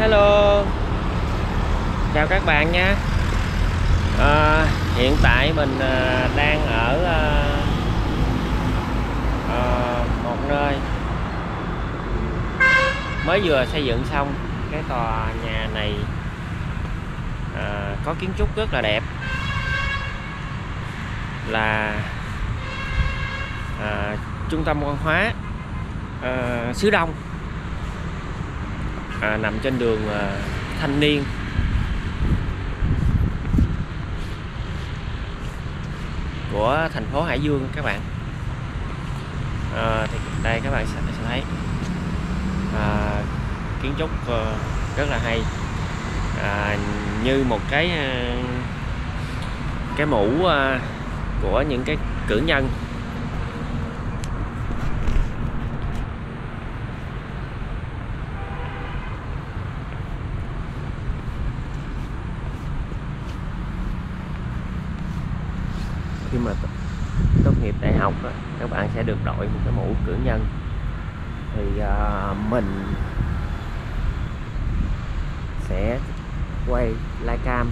Hello, chào các bạn nha. Hiện tại mình đang ở một nơi mới vừa xây dựng xong. Cái tòa nhà này có kiến trúc rất là đẹp, là trung tâm văn hóa xứ Đông, nằm trên đường Thanh Niên. Của thành phố Hải Dương các bạn. Thì đây các bạn sẽ thấy kiến trúc rất là hay, như một cái mũ của những cái cử nhân. Khi mà tốt nghiệp đại học các bạn sẽ được đội một cái mũ cử nhân. Thì mình sẽ quay livecam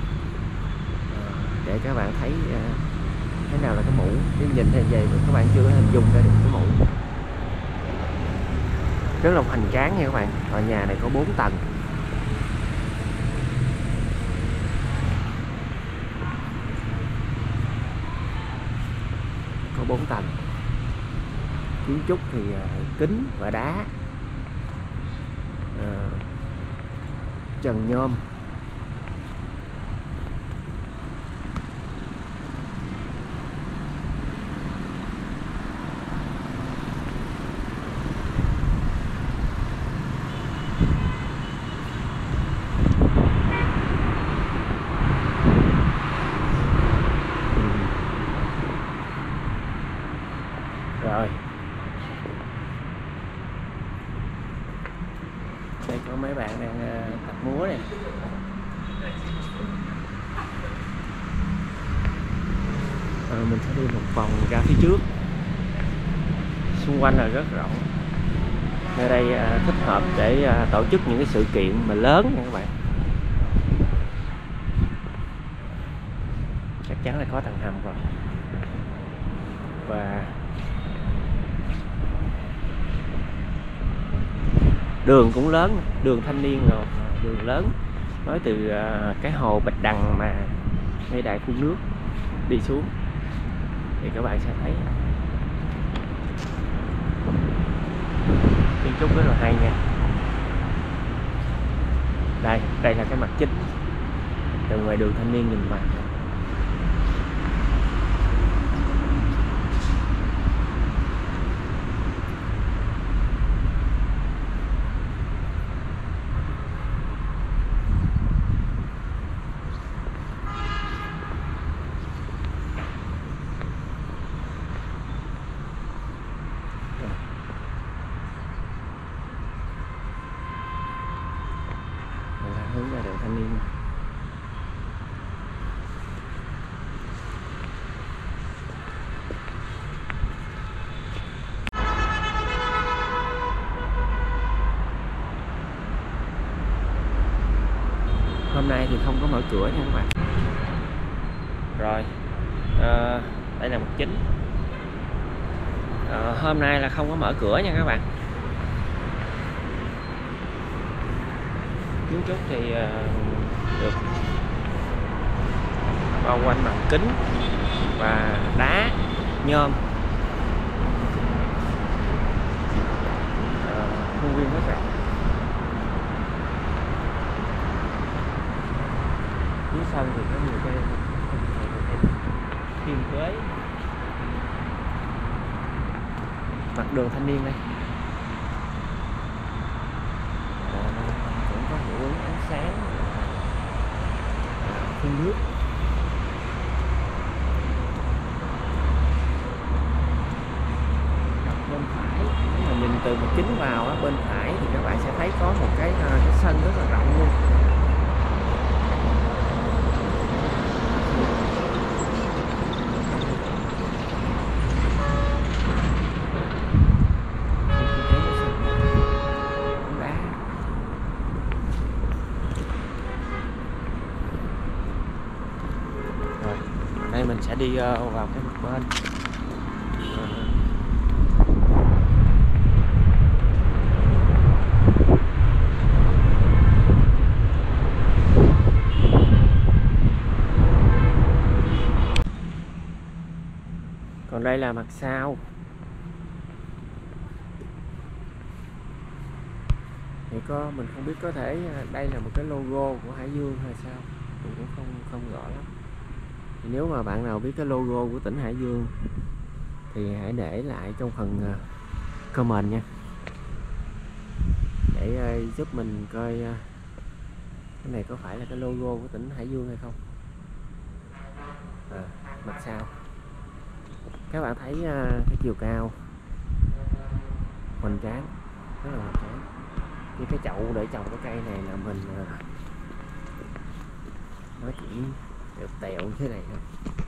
để các bạn thấy thế nào là cái mũ. Chứ nhìn thấy vậy các bạn chưa hình dung ra được cái mũ. Rất là hoành tráng nha các bạn. Tòa nhà này có 4 tầng. Có 4 tầng. Kiến trúc thì kính và đá, trần nhôm. Rồi đây có mấy bạn đang tập múa này. Mình sẽ đi một vòng ra phía trước. Xung quanh là rất rộng. Nơi đây thích hợp để tổ chức những cái sự kiện mà lớn nha các bạn. Chắc chắn là có tầng hầm rồi. Và đường cũng lớn, đường Thanh Niên rồi, đường lớn nói từ cái hồ Bạch Đằng mà ngay đại phun nước đi xuống thì các bạn sẽ thấy kiến trúc rất là hay nha. Đây là cái mặt chính từ ngoài đường Thanh Niên nhìn vào. Hướng ra đường Thanh Niên. Hôm nay thì không có mở cửa nha các bạn. Rồi đây là mặt chính. Hôm nay là không có mở cửa nha các bạn. Kiến trúc thì được bao quanh bằng kính và đá nhôm. Khuôn viên rất rộng. Dưới sân thì có nhiều cái khiên cưới. Mặt đường Thanh Niên đây cũng có hiệu ứng ánh sáng phun nước. Bên phải, nếu mà nhìn từ mặt kính vào bên phải thì các bạn sẽ thấy có một cái sân rất là rộng luôn. mình sẽ đi vào cái mặt bên. Còn đây là mặt sau. Thì mình không biết, có thể đây là một cái logo của Hải Dương hay sao, mình cũng không rõ lắm. Thì nếu mà bạn nào biết cái logo của tỉnh Hải Dương thì hãy để lại trong phần comment nha, để giúp mình coi cái này có phải là cái logo của tỉnh Hải Dương hay không. Mặt sau các bạn thấy cái chiều cao hoành tráng, rất là hoành tráng. Như cái chậu để trồng cái cây này là mình nó chỉ đều tẹo như thế này thôi,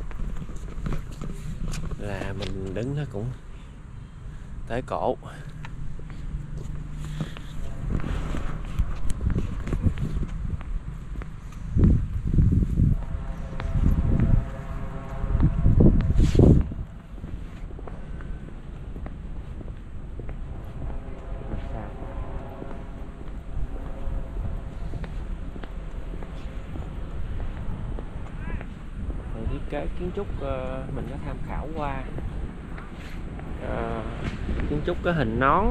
là mình đứng nó cũng tới cổ. Cái kiến trúc mình có tham khảo qua, kiến trúc có hình nón,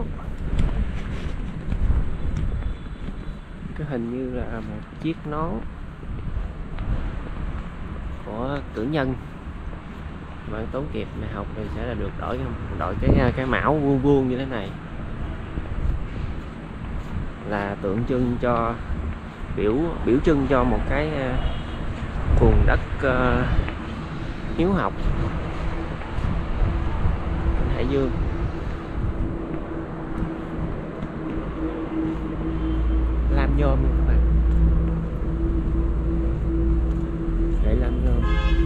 cái hình như là một chiếc nón của cử nhân. Bạn tốn kịp này học thì sẽ là được đổi cái mão vuông vuông như thế này, là tượng trưng cho biểu trưng cho một cái vùng đất hiếu học Hải Dương. Lam nhôm nha các bạn, để lam nhôm,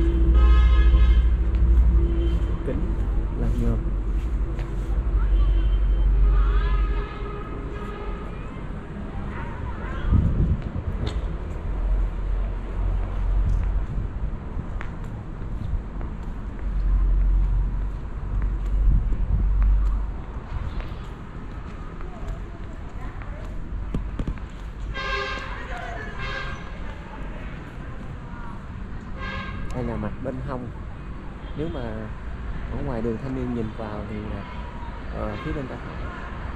kính lam nhôm. Đây là mặt bên hông. Nếu mà ở ngoài đường Thanh Niên nhìn vào thì phía bên tay phải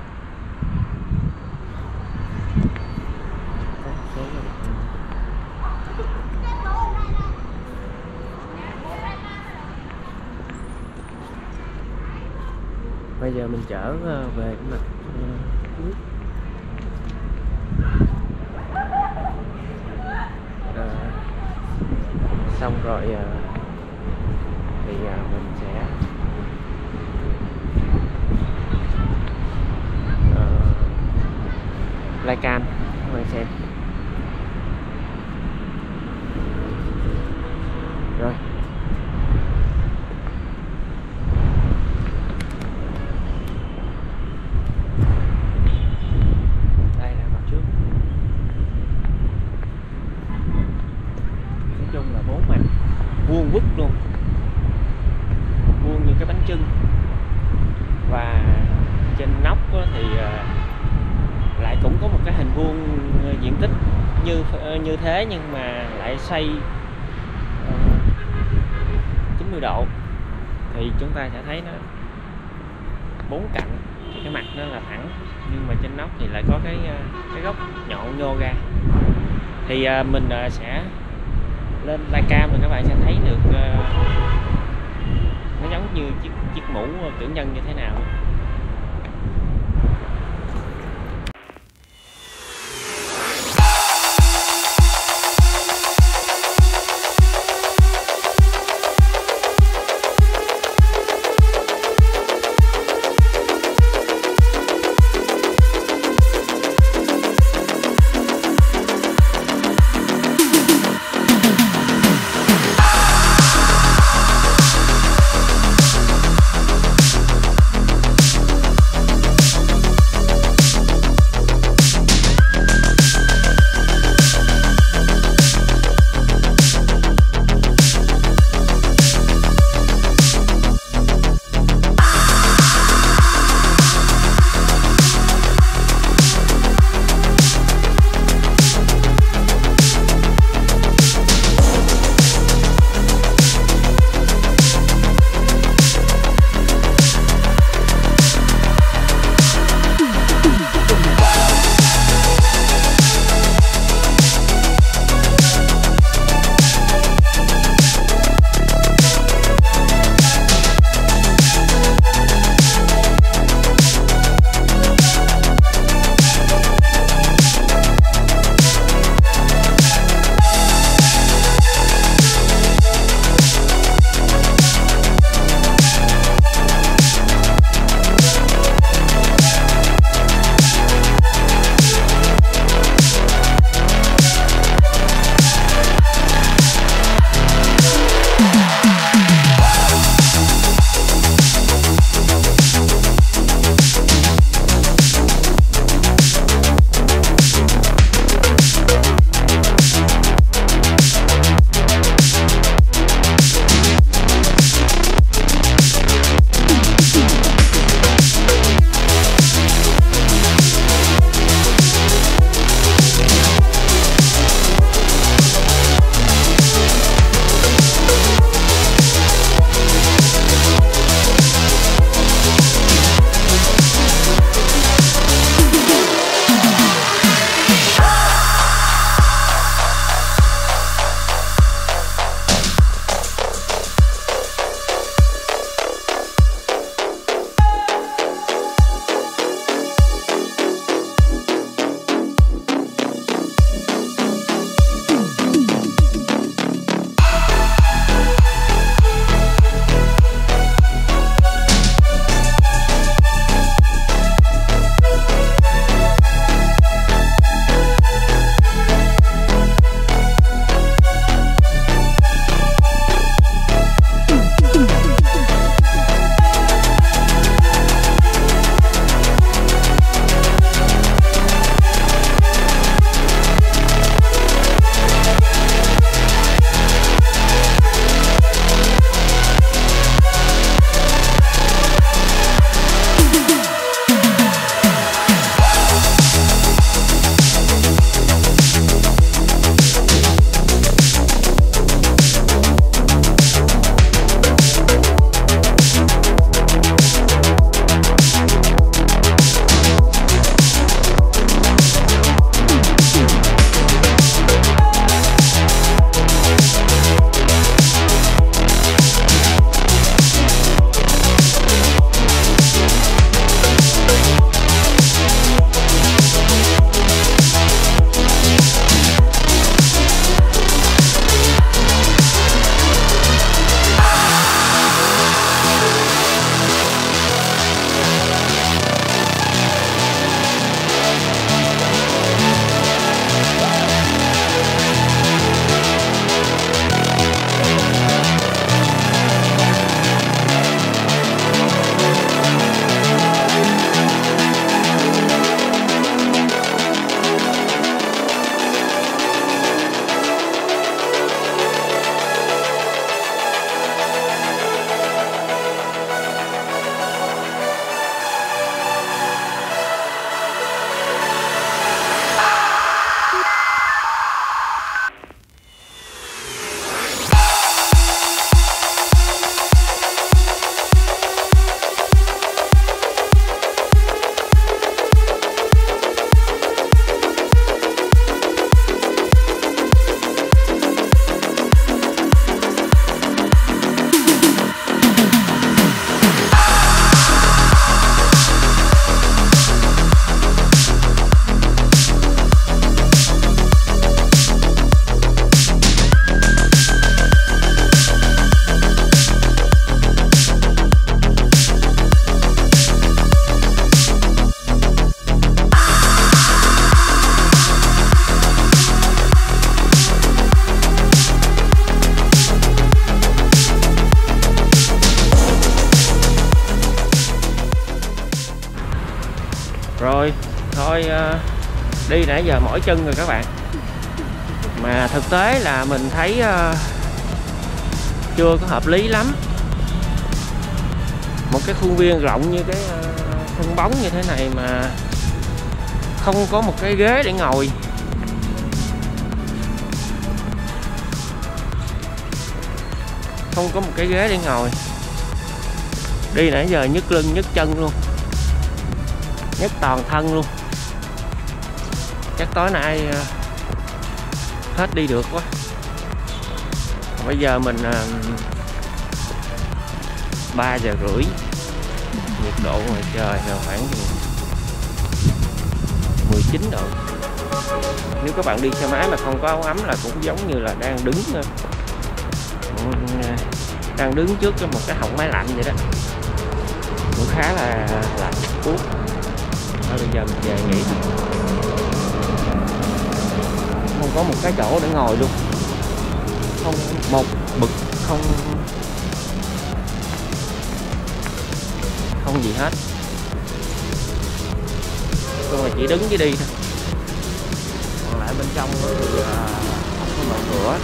có một số bây giờ mình trở về cái mặt trước. Xong rồi thì mình sẽ flycam các bạn xem. Rồi đây là mặt trước. Nói chung là 4 mặt vuông vức luôn, vuông như cái bánh chưng. Và trên nóc thì lại cũng có một cái hình vuông diện tích như thế, nhưng mà lại xoay 90 độ, thì chúng ta sẽ thấy nó 4 cạnh, cái mặt nó là thẳng, nhưng mà trên nóc thì lại có cái góc nhọn nhô ra. Thì mình sẽ lên flycam thì các bạn sẽ thấy được nó giống như chiếc mũ cử nhân như thế nào. Thôi đi nãy giờ mỏi chân rồi các bạn. Mà thực tế là mình thấy chưa có hợp lý lắm. Một cái khuôn viên rộng như cái sân bóng như thế này mà không có một cái ghế để ngồi. Không có một cái ghế để ngồi. Đi nãy giờ nhức lưng nhức chân luôn, nhức toàn thân luôn. Chắc tối nay hết đi được quá. Bây giờ mình 3 giờ rưỡi, nhiệt độ ngoài trời là khoảng 19 độ. Nếu các bạn đi xe máy mà không có áo ấm là cũng giống như là đang đứng trước một cái họng máy lạnh vậy đó, cũng khá là lạnh buốt. Thôi bây giờ mình về nghỉ, không có một cái chỗ để ngồi luôn, không một bực, không gì hết. Tôi mà chỉ đứng với đi thôi. Còn lại bên trong đó thì không có mở cửa.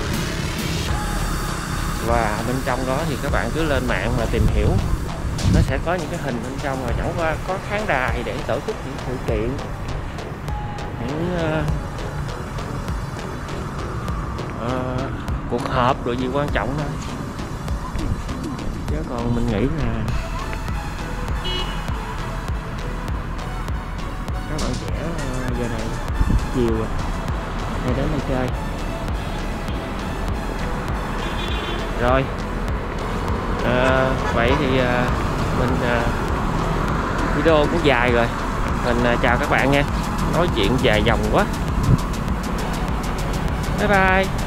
Và bên trong đó thì các bạn cứ lên mạng mà tìm hiểu, nó sẽ có những cái hình bên trong, mà chẳng qua có khán đài để tổ chức những sự kiện, những cuộc họp rồi gì quan trọng thôi. Chứ còn mình nghĩ là các bạn trẻ giờ này chiều rồi hay đến đây chơi. Rồi vậy thì mình video cũng dài rồi, mình chào các bạn nha, nói chuyện dài dòng quá, bye bye.